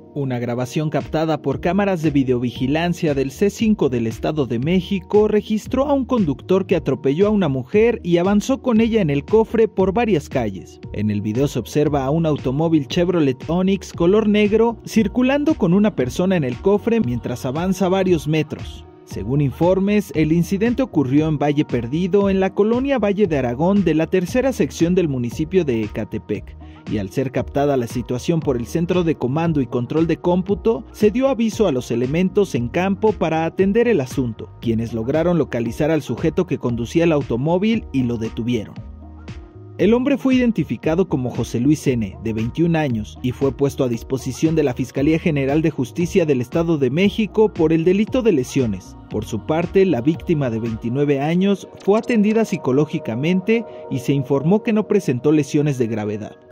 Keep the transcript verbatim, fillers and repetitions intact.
Una grabación captada por cámaras de videovigilancia del C cinco del Estado de México registró a un conductor que atropelló a una mujer y avanzó con ella en el cofre por varias calles. En el video se observa a un automóvil Chevrolet Onix color negro circulando con una persona en el cofre mientras avanza varios metros. Según informes, el incidente ocurrió en Valle Perdido, en la colonia Valle de Aragón de la tercera sección del municipio de Ecatepec, y al ser captada la situación por el Centro de Comando y Control de Cómputo, se dio aviso a los elementos en campo para atender el asunto, quienes lograron localizar al sujeto que conducía el automóvil y lo detuvieron. El hombre fue identificado como José Luis N., de veintiún años, y fue puesto a disposición de la Fiscalía General de Justicia del Estado de México por el delito de lesiones. Por su parte, la víctima de veintinueve años fue atendida psicológicamente y se informó que no presentó lesiones de gravedad.